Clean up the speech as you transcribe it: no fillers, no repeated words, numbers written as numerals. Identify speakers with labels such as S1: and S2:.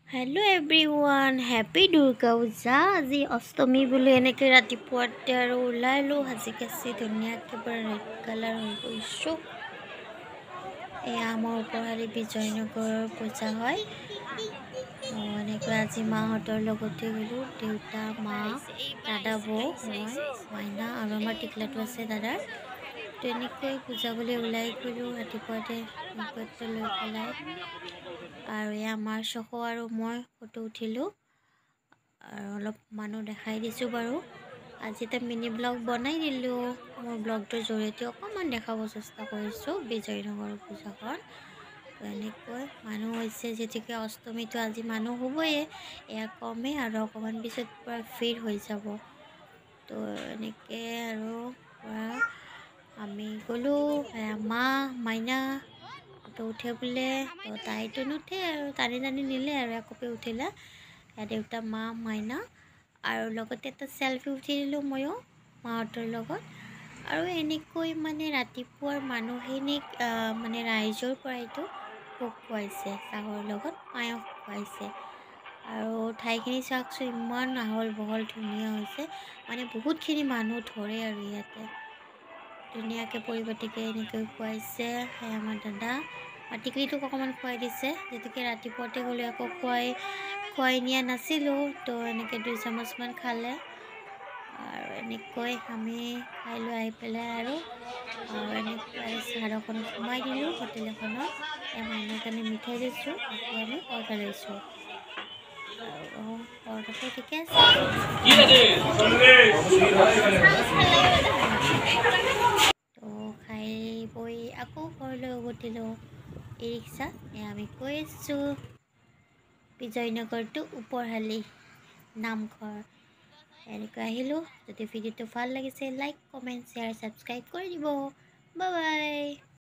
S1: Hello everyone, happy Durga Puja. আজি অষ্টমী বুলি এনেকৈ ৰাতিপুৱাতে আৰু ওলালো সাজি কাচি ধুনীয়াকৈ পুৰা ৰেড কালাৰ হৈ গৈছোঁ। এয়া আমাৰ ওপৰহাৰি বিজয়নগৰৰ পূজা হয়। এনেকৈ আজি মাহঁতৰ লগতে গ'লোঁ, দেউতা মা দাদা বৌ মই মাইনা আৰু আমাৰ টিকলাটো আছে দাদাৰ। তো এনেকৈ পূজা বুলি ওলাই গ'লোঁ ৰাতিপুৱাতে লৈ পেলাই। আৰু এয়া আমাৰ চকু আৰু মই ফটো উঠিলোঁ আৰু অলপ মানুহ দেখাই দিছোঁ বাৰু। আজি এটা মিনি ব্লগ বনাই দিলোঁ। মোৰ ব্লগটোৰ জৰিয়তে অকণমান দেখাব চেষ্টা কৰিছোঁ বিজয়নগৰ পূজাখন। তো এনেকৈ মানুহ হৈছে, যিহেতুকে অষ্টমীটো আজি মানুহ হ'বই, এয়া কমেই আৰু অকণমান পিছত পূৰা ভিৰ হৈ যাব। তো এনেকৈ আৰু পূৰা আমি গ'লোঁ, মা মাইনা তো উঠে বোলে, তো তাইতো নুঠে আৰু টানি টানি নিলে আৰু একপি উঠিলে। দেউতা মা মাইনা আৰু লগতে এটা চেলফি উঠি দিলোঁ ময়ো মাহঁতৰ লগত। আৰু এনেকৈ মানে ৰাতিপুৱাৰ মানুহখিনিক মানে ৰাইজৰ পৰাইতো ভোগ খুৱাইছে, চাহৰ লগত পায়স খুৱাইছে। আৰু ঠাইখিনি চাওকচোন, ইমান আহল বহল ধুনীয়া হৈছে, মানে বহুতখিনি মানুহ ধৰে আৰু ইয়াতে ধুনীয়াকৈ পৰিপাটিকৈ এনেকৈ খুৱাইছে। আমাৰ দাদা টিকলিটোক অকণমান খুৱাই দিছে, যিহেতুকে ৰাতিপুৱাতে গ'লে আকৌ খুৱাই নিয়া নাছিলোঁ। তো এনেকৈ 2 চামুচমান খালে আৰু এনেকৈ আমি খাই লৈ আহি পেলাই আৰু এনেকৈ চাহ এখনত সোমাই দিলোঁ হোটেল এখনত। মাইনাৰ কাৰণে মিঠাই লৈছোঁ, বাকী আমি পৰঠা লৈছোঁ। আৰু পৰঠাটো ঠিকে আছে। তো খাই বৈ আকৌ ঘৰলৈ উভতিলোঁ ই ৰিক্সা। আমি গৈ আছোঁ বিজয়নগৰটো ওপৰহালি নামঘৰ। এনেকৈ আহিলোঁ। যদি ভিডিঅ'টো ভাল লাগিছে লাইক কমেণ্ট শ্বেয়াৰ ছাবস্ক্ৰাইব কৰি দিব। Bye bye.